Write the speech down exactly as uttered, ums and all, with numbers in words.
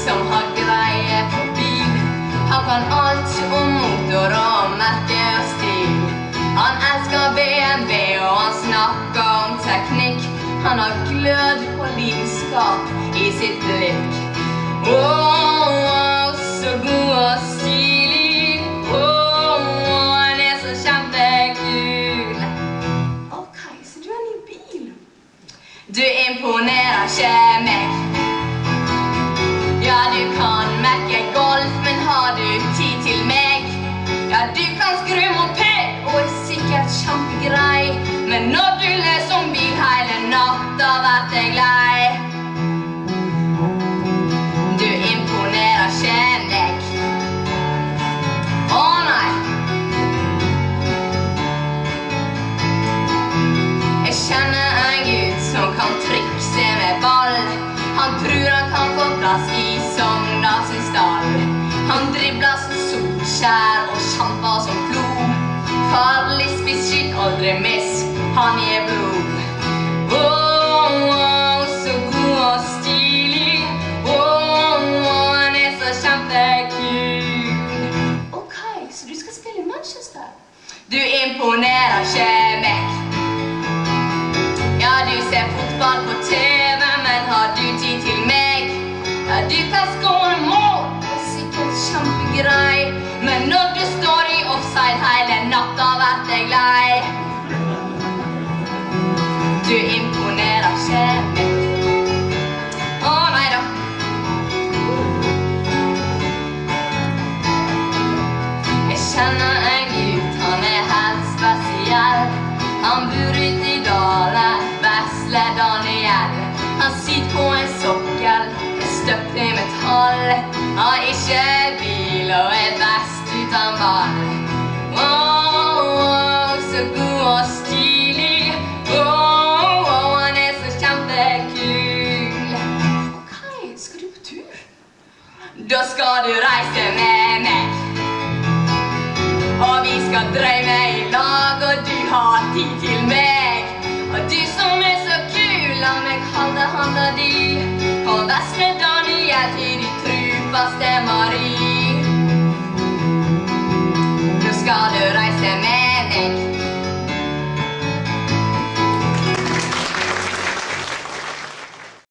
som har greie på bil. Han kan alt om motor og merke og stil. Han elsker B M W og han snakker om teknikk. Han har glød på lidenskap i sitt blikk. Åh, oh, så god og stilig. Åh, oh, han er så kjempekul. Ok, så du har en ny bil. Du imponerer ikke meg. Ja, du kan mekke golf, men har du tid til meg? Ja, du kan skru moped og er sikkert kjempegrei. Men når du leser om bil hele natta, vet jeg lei. Du imponerer ikke meg. Åh nei. Jeg kjenner en gutt som kan trikse med ball. Han tror han kan få plass i Sogndal sin stall. Han dribler som Solskjær og kjemper som Flo. Farlig spiss, skyt aldri miss, han gir blod. Åh, oh, så god og stilig. Åh, oh, han er så kjempekul. Ok, så du skal spille i Manchester? Du imponerer ikke meg. Ja, du ser fotball på T V, men har du tid til meg? Ja, du kan skåre mål, det er sikkert kjempegrei. Men når du står i offside hele natta, vet jeg lei. Du imponerer ikke meg. Åh, nei da. Jeg kjenner en gutt, han er helt spesiell. Han bor ute i dalen, Vesle Daniel. Han sitter på en sokkel, er støpt i metall. Har ikke bil og er best uten ball. Åh, oh, så god og stilig. Åh, oh, han er så kjempekul. Ok, skal du på tur? Da skal du reise med meg. Og vi skal drømme i lag, og du har tid til meg. Og du som er så kul, la meg holde handa di. Og Vesle Daniel til de trofaste Marie.